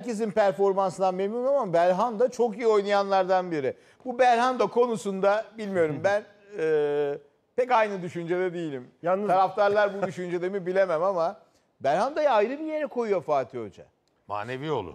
herkesin performansından memnunum ama Belhanda çok iyi oynayanlardan biri. Bu Belhanda konusunda bilmiyorum ben pek aynı düşüncede değilim. Yalnız... Taraftarlar bu düşüncede mi bilemem ama Belhanda'yı ayrı bir yere koyuyor Fatih Hoca. Manevi yolu.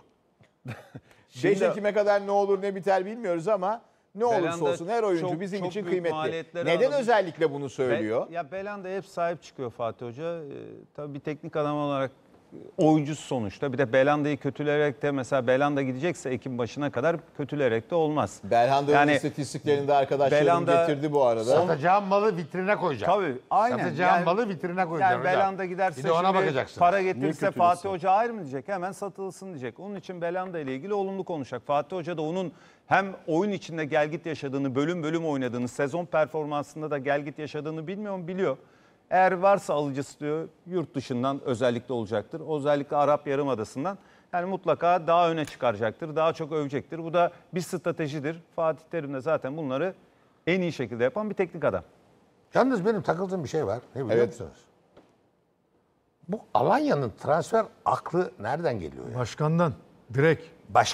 5 Ekim'e kadar ne olur ne biter bilmiyoruz ama ne olursa olsun her oyuncu bizim için kıymetli. Neden özellikle bunu söylüyor? Belhanda hep sahip çıkıyor Fatih Hoca. Tabii bir teknik adam olarak oyuncusu sonuçta. Bir de Belhanda'yı kötüleyerek de mesela Belhanda gidecekse Ekim başına kadar kötüleyerek de olmaz. Belhanda'nın istatistiklerini de arkadaşlarım getirdi bu arada. Satacağım malı vitrine koyacağım. Tabii aynen. Satacağım malı vitrine koyacağım. Yani Belhanda giderse bir de ona bakacaksın. Para getirirse Fatih Hoca hayır mı diyecek? Hemen satılsın diyecek. Onun için Belhanda ile ilgili olumlu konuşacak. Fatih Hoca da onun hem oyun içinde gelgit yaşadığını, bölüm bölüm oynadığını, sezon performansında da gelgit yaşadığını bilmiyor mu? Biliyor. Eğer varsa alıcısı diyor yurt dışından özellikle olacaktır. Özellikle Arap Yarımadası'ndan. Yani mutlaka daha öne çıkaracaktır. Daha çok övecektir. Bu da bir stratejidir. Fatih Terim de zaten bunları en iyi şekilde yapan bir teknik adam. Yalnız benim takıldığım bir şey var. Ne biliyor musunuz? Bu Alanya'nın transfer aklı nereden geliyor ya? Başkandan. Direkt.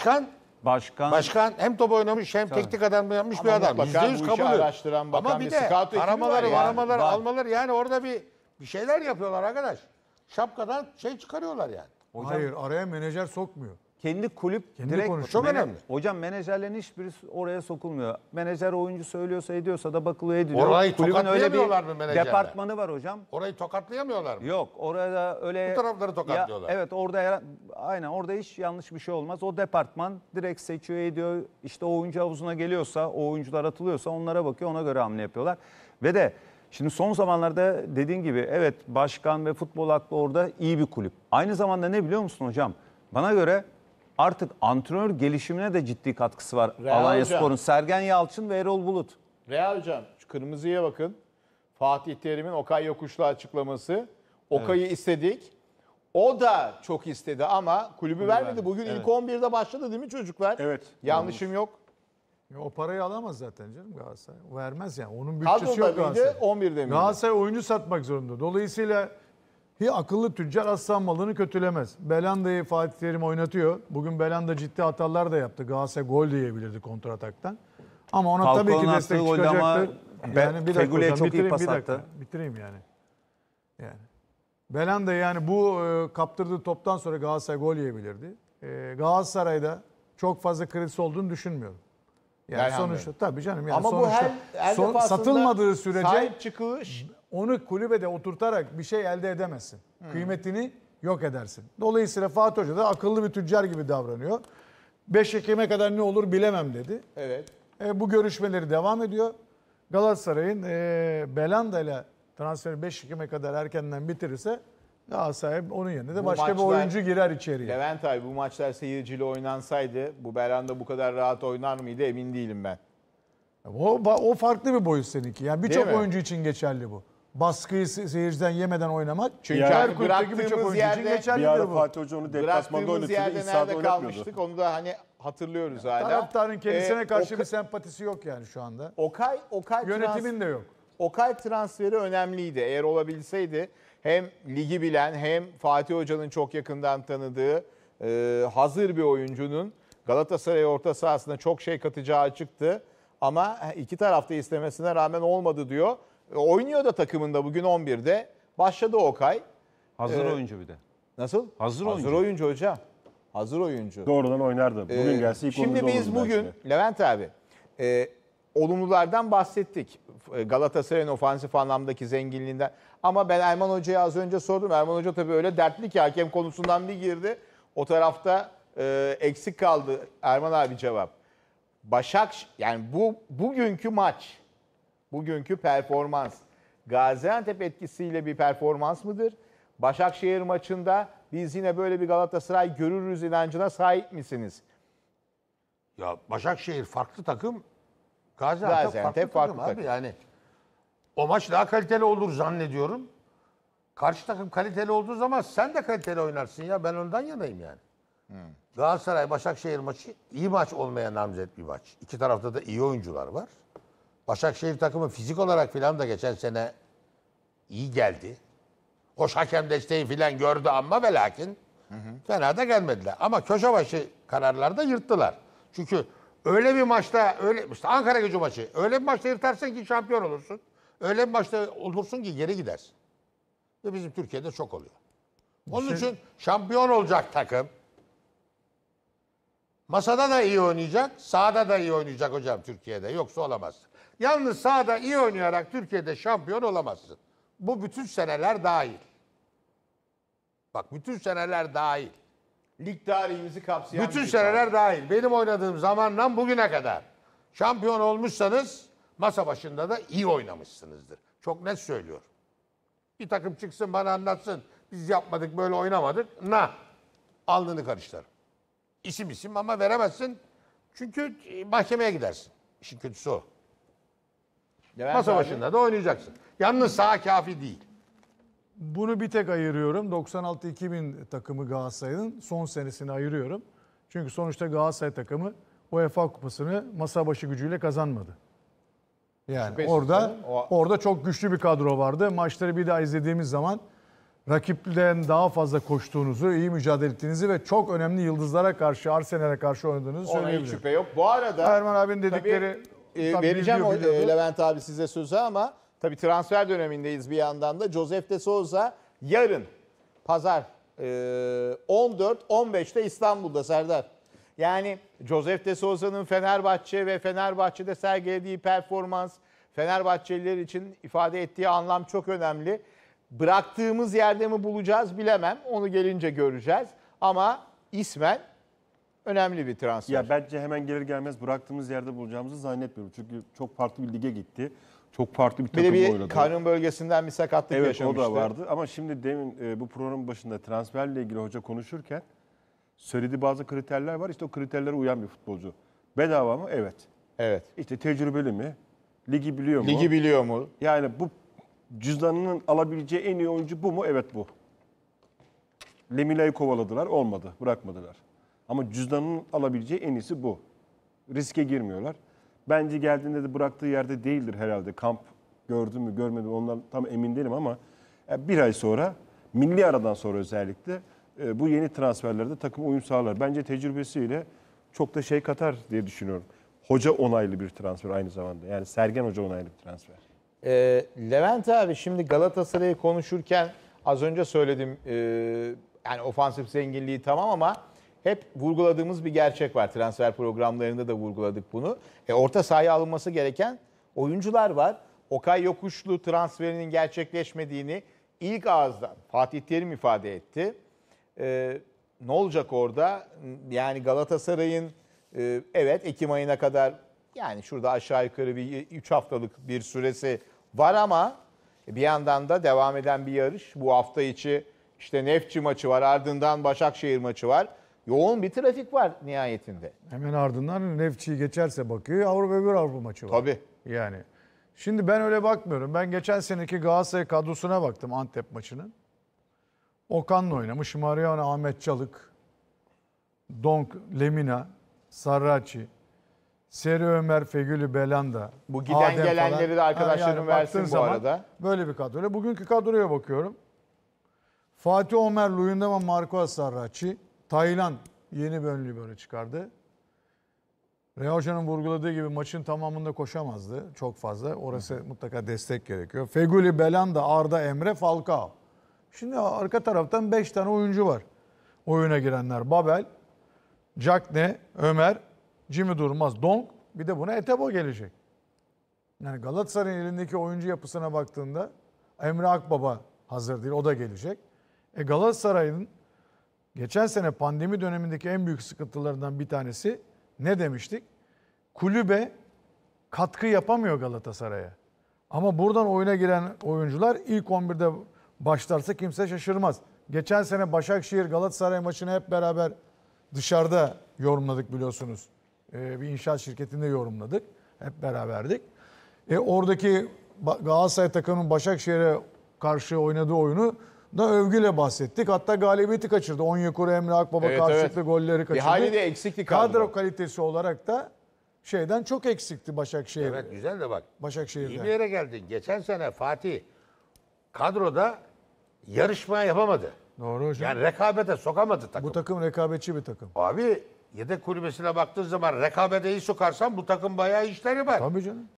Başkan hem top oynamış hem teknik adam yapmış bir adam. %100 kabul araştıran ama bir de aramaları, almaları yani orada bir şeyler yapıyorlar arkadaş. Şapkadan çıkarıyorlar yani. Hocam, hayır araya menajer sokmuyor. Kendi kulüp direkt çok önemli. Hocam menajerlerin hiçbirisi oraya sokulmuyor. Menajer oyuncu söylüyorsa ediyorsa da bakılıyor ediliyor. Orayı Kulübün öyle bir mı menajerler? Departmanı var hocam. Orayı tokatlayamıyorlar mı? Yok orada öyle. Bu tarafları tokatlıyorlar. Evet orada hiç yanlış bir şey olmaz. O departman direkt seçiyor ediyor. İşte oyuncu havuzuna geliyorsa o oyuncular atılıyorsa onlara bakıyor ona göre hamle yapıyorlar. Ve de şimdi son zamanlarda dediğin gibi evet başkan ve futbol aklı orada iyi bir kulüp. Aynı zamanda ne biliyor musun hocam? Bana göre artık antrenör gelişimine de ciddi katkısı var Alanyaspor'un. Sergen Yalçın ve Erol Bulut. Real hocam şu kırmızıya bakın. Fatih Terim'in Okay Yokuşlu açıklaması. Okay'ı istedik. O da çok istedi ama kulübü vermedi. Bugün ilk 11'de başladı değil mi çocuklar? Evet. Yanlışım yok. O parayı alamaz zaten canım Galatasaray. O vermez yani. Onun bütçesi yok Galatasaray. 11'de miydi? Galatasaray oyuncu satmak zorunda. Dolayısıyla akıllı tüccar aslan malını kötülemez. Belanda'yı Fatih Terim oynatıyor. Bugün Belanda ciddi hatalar da yaptı. Galatasaray gol de yiyebilirdi kontrataktan. Ama ona tabii ki destek çıkacaktır. Yani bir dakika çok iyi pas attı. Bitireyim yani. Belanda yani bu kaptırdığı toptan sonra Galatasaray gol yiyebilirdi. Galatasaray'da çok fazla kredisi olduğunu düşünmüyorum. Yani sonuçta tabii canım yani ama sonuçta bu her satılmadığı sürece sahip çıkış onu kulübede oturtarak bir şey elde edemezsin. Kıymetini yok edersin. Dolayısıyla Fatih Hoca da akıllı bir tüccar gibi davranıyor. 5 Ekim'e kadar ne olur bilemem dedi. Evet. Bu görüşmeleri devam ediyor. Galatasaray'ın Belanda ile transferi 5 Ekim'e kadar erkenden bitirirse Galatasaray onun yerine de başka bir oyuncu girer içeriye. Levent abi bu maçlar seyirciyle oynansaydı bu Belanda bu kadar rahat oynar mıydı emin değilim ben. O farklı bir boyut seninki. Yani birçok oyuncu için geçerli bu. Baskıyı seyirciden yemeden oynamak. Çünkü her kulüpteki birçok oyuncu için geçerli bir ara bu. Fatih Hoca onu deplasmanda oynatıyordu. Yerde nerede kalmıştık onu da hani hatırlıyoruz hala. Taraftarın kendisine karşı bir sempatisi yok yani şu anda. Okay yönetimin de yok. Okay transferi önemliydi. Eğer olabilseydi hem ligi bilen hem Fatih Hoca'nın çok yakından tanıdığı hazır bir oyuncunun Galatasaray orta sahasına çok şey katacağı açıktı. Ama iki tarafta istemesine rağmen olmadı diyor. Oynuyor da takımında bugün 11'de. Başladı Okay. Hazır oyuncu bir de. Nasıl? Hazır oyuncu hocam. Hazır oyuncu. Doğrudan oynardı. Bugün gelse ilk şimdi biz bugün Levent abi olumlulardan bahsettik. Galatasaray'ın ofansif anlamdaki zenginliğinden. Ama ben Erman Hoca'ya az önce sordum. Erman Hoca tabii öyle dertli ki hakem konusundan bir girdi. O tarafta eksik kaldı Erman abi cevap. Yani bugünkü maç, bugünkü performans Gaziantep etkisiyle bir performans mıdır? Başakşehir maçında biz yine böyle bir Galatasaray görürüz inancına sahip misiniz? Ya Başakşehir farklı takım, Gaziantep farklı takım abi. Yani o maç daha kaliteli olur zannediyorum. Karşı takım kaliteli olduğu zaman sen de kaliteli oynarsın ya. Ben ondan yanayım yani. Galatasaray Başakşehir maçı iyi maç olmaya namzet bir maç. İki tarafta da iyi oyuncular var. Başakşehir takımı fizik olarak filan da geçen sene iyi geldi. Hoş hakem desteği filan gördü ama ve lakin Fena da gelmediler. Ama köşe başı kararlarda yırttılar. Çünkü öyle bir maçta, işte Ankaragücü maçı, öyle bir maçta yırtarsın ki şampiyon olursun. Öyle bir maçta olursun ki geri gidersin. Ve bizim Türkiye'de çok oluyor. Onun için şampiyon olacak takım masada da iyi oynayacak, sahada da iyi oynayacak hocam Türkiye'de. Yoksa olamazsın. Yalnız sahada iyi oynayarak Türkiye'de şampiyon olamazsın. Bu bütün seneler dahil. Bak bütün seneler dahil. Lig tarihimizi kapsayan Bütün bir seneler dahil. Benim oynadığım zamandan bugüne kadar şampiyon olmuşsanız masa başında da iyi oynamışsınızdır. Çok net söylüyorum. Bir takım çıksın bana anlatsın. Biz yapmadık böyle oynamadık. Alnını karıştırırım. İsim ama veremezsin. Çünkü mahkemeye gidersin. İşin kötüsü o. Levent Masa abi, başında da oynayacaksın. Yalnız saha kafi değil. Bunu bir tek ayırıyorum. 96-2000 takımı Galatasaray'ın son senesini ayırıyorum. Çünkü sonuçta Galatasaray takımı UEFA Kupası'nı masa başı gücüyle kazanmadı. Yani Şüphesiz orada canım. orada çok güçlü bir kadro vardı. Maçları bir daha izlediğimiz zaman rakipten daha fazla koştuğunuzu, iyi mücadele ettiğinizi ve çok önemli yıldızlara karşı, Arsenal'e karşı oynadığınızı ona hiç söyleyebilirim. şüphe yok. Bu arada Erman abinin dedikleri tabii vereceğim biliyordu. Levent abi size sözü ama tabii transfer dönemindeyiz bir yandan da. Josef de Souza yarın pazar 14-15'te İstanbul'da Serdar. Yani Josef de Souza'nın Fenerbahçe ve Fenerbahçe'de sergilediği performans, Fenerbahçeliler için ifade ettiği anlam çok önemli. Bıraktığımız yerde mi bulacağız bilemem. Onu gelince göreceğiz. Ama ismen önemli bir transfer. Ya bence hemen gelir gelmez bıraktığımız yerde bulacağımızı zannetmiyorum. Çünkü çok farklı bir lige gitti. Çok farklı bir Bir de takımda bir oynadı. karın bölgesinden bir sakatlık Evet yaşamıştı. o da vardı ama şimdi demin bu programın başında transferle ilgili hoca konuşurken söylediği bazı kriterler var. İşte o kriterlere uyan bir futbolcu. Bedava mı? Evet. Evet. İşte tecrübeli mi? Ligi biliyor mu? Ligi biliyor mu? Yani bu cüzdanının alabileceği en iyi oyuncu bu mu? Evet bu. Lemina'yı kovaladılar, olmadı, bırakmadılar. Ama cüzdanının alabileceği en iyisi bu. Riske girmiyorlar. Bence geldiğinde de bıraktığı yerde değildir herhalde. Kamp gördü mü, görmedi mi ondan tam emin değilim ama bir ay sonra, milli aradan sonra özellikle bu yeni transferlerde takım uyum sağlar. Bence tecrübesiyle çok da şey katar diye düşünüyorum. Hoca onaylı bir transfer aynı zamanda. Yani Sergen Hoca onaylı bir transfer. Levent abi şimdi Galatasaray'ı konuşurken az önce söyledim yani ofansif zenginliği tamam ama hep vurguladığımız bir gerçek var. Transfer programlarında da vurguladık bunu. Orta sahaya alınması gereken oyuncular var. Okay Yokuşlu transferinin gerçekleşmediğini ilk ağızdan Fatih Terim ifade etti. Ne olacak orada? Yani Galatasaray'ın evet Ekim ayına kadar yani şurada aşağı yukarı bir 3 haftalık bir süresi var ama bir yandan da devam eden bir yarış. Bu hafta içi işte Nefçi maçı var, ardından Başakşehir maçı var. Yoğun bir trafik var nihayetinde. Hemen ardından Nefçi'yi geçerse bakıyor Avrupa bir Avrupa maçı var. Tabii. Yani. Şimdi ben öyle bakmıyorum. Ben geçen seneki Galatasaray kadrosuna baktım Antep maçının. Okan'la oynamış. Mariano, Ahmet Çalık, Donk, Lemina, Sarraçi, Seri Ömer, Fegüli, Belanda. Bu giden gelenleri de arkadaşlarım versin baktığın bu arada. Böyle bir kadroyla. Bugünkü kadroya bakıyorum. Fatih Omer, Luyendama, Marco Sarraçi, Taylan yeni bir ön libero çıkardı. Reha Hoca'nın vurguladığı gibi maçın tamamında koşamazdı çok fazla. Orası mutlaka destek gerekiyor. Fegüli, Belanda, Arda, Emre, Falcao. Şimdi arka taraftan 5 tane oyuncu var. Oyuna girenler Babel, Cakne, Ömer, Jimmy Durmaz, Donk. Bir de buna Etebo gelecek. Yani Galatasaray'ın elindeki oyuncu yapısına baktığında Emre Akbaba hazır değil. O da gelecek. Galatasaray'ın geçen sene pandemi dönemindeki en büyük sıkıntılarından bir tanesi ne demiştik? Kulübe katkı yapamıyor Galatasaray'a. Ama buradan oyuna giren oyuncular ilk 11'de başlarsa kimse şaşırmaz. Geçen sene Başakşehir Galatasaray maçını hep beraber dışarıda yorumladık biliyorsunuz. Bir inşaat şirketinde yorumladık. Hep beraberdik. Oradaki Galatasaray takımının Başakşehir'e karşı oynadığı oyunu da övgüyle bahsettik. Hatta galibiyeti kaçırdı. Onyekuru, Emre Akbaba karşılıklı golleri kaçırdı. Bir hali de eksikti kadro kalitesi olarak da şeyden çok eksikti Başakşehir. Evet güzel de bak. Başakşehir'den. İyi bir yere geldin. Geçen sene Fatih kadroda yarışma yapamadı. Doğru hocam. Yani rekabete sokamadı takım. Bu takım rekabetçi bir takım. Abi yedek kulübesine baktığın zaman rekabete iyi sokarsan bu takım bayağı işleri var. Tabii canım.